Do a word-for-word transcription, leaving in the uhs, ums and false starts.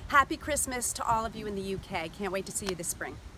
Happy Christmas to all of you in the U K. Can't wait to see you this spring.